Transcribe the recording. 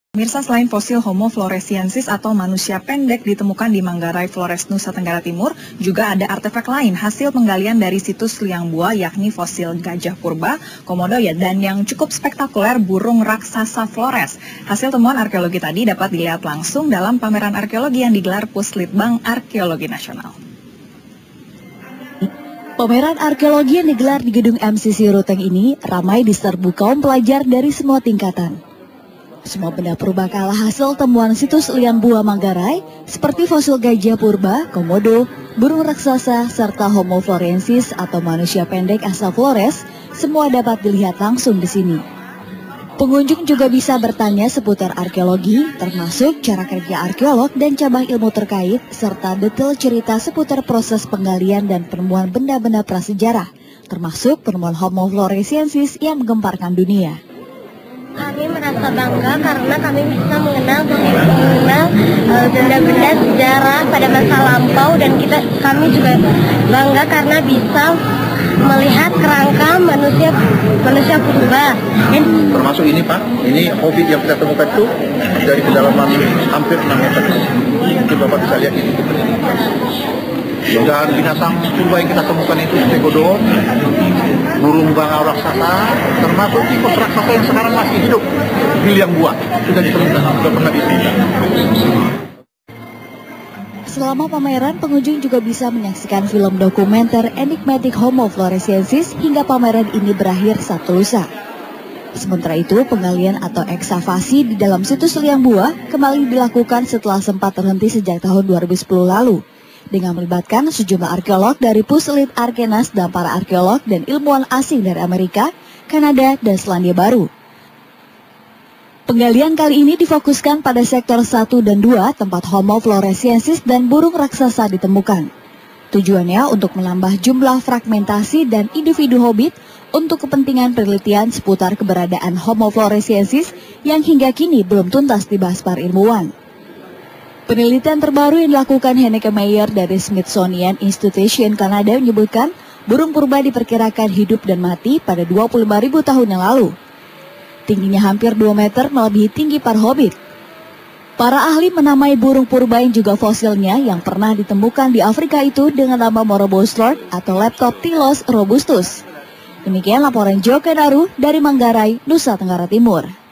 Pemirsa, selain fosil Homo floresiensis atau manusia pendek ditemukan di Manggarai, Flores, Nusa Tenggara Timur, juga ada artefak lain hasil penggalian dari situs liang bua, yakni fosil gajah purba, komodo dan yang cukup spektakuler burung raksasa Flores. Hasil temuan arkeologi tadi dapat dilihat langsung dalam pameran arkeologi yang digelar Puslitbang Arkeologi Nasional. Pameran arkeologi yang digelar di Gedung MCC Ruteng ini ramai diserbu kaum pelajar dari semua tingkatan. Semua benda purba kalah hasil temuan situs liang bua Manggarai seperti fosil gajah purba, komodo, burung raksasa, serta Homo floresiensis atau manusia pendek asal Flores, semua dapat dilihat langsung di sini. Pengunjung juga bisa bertanya seputar arkeologi, termasuk cara kerja arkeolog dan cabang ilmu terkait, serta detail cerita seputar proses penggalian dan penemuan benda-benda prasejarah, termasuk penemuan Homo floresiensis yang menggemparkan dunia. Kami merasa bangga karena kami bisa mengenal benda-benda sejarah pada masa lampau, dan kami juga bangga karena bisa melihat kerangka manusia purba. Termasuk ini Pak, ini hobbit yang kita temukan itu dari kedalaman hampir 6 meter. Itu Bapak bisa lihat ini. Dan binatang purba yang kita temukan itu stegodon, burung bangau raksasa, termasuk tikus raksasa yang sekarang masih hidup di liang bua, sudah ditemukan, sudah pernah ditemukan. Selama pameran, pengunjung juga bisa menyaksikan film dokumenter Enigmatic Homo floresiensis hingga pameran ini berakhir Sabtu lusa. Sementara itu, penggalian atau ekskavasi di dalam situs liang bua kembali dilakukan setelah sempat terhenti sejak tahun 2010 lalu, dengan melibatkan sejumlah arkeolog dari Puslit Arkenas dan para arkeolog dan ilmuwan asing dari Amerika, Kanada, dan Selandia Baru. Penggalian kali ini difokuskan pada sektor 1 dan 2 tempat Homo floresiensis dan burung raksasa ditemukan. Tujuannya untuk menambah jumlah fragmentasi dan individu hobbit untuk kepentingan penelitian seputar keberadaan Homo floresiensis yang hingga kini belum tuntas dibahas para ilmuwan. Penelitian terbaru yang dilakukan Henneke Meyer dari Smithsonian Institution Kanada menyebutkan burung purba diperkirakan hidup dan mati pada 25.000 tahun yang lalu. Tingginya hampir 2 meter melebihi tinggi para hobbit. Para ahli menamai burung purba yang juga fosilnya yang pernah ditemukan di Afrika itu dengan nama Moroboslord atau Leptoptilos robustus. Demikian laporan Joko Daru dari Manggarai, Nusa Tenggara Timur.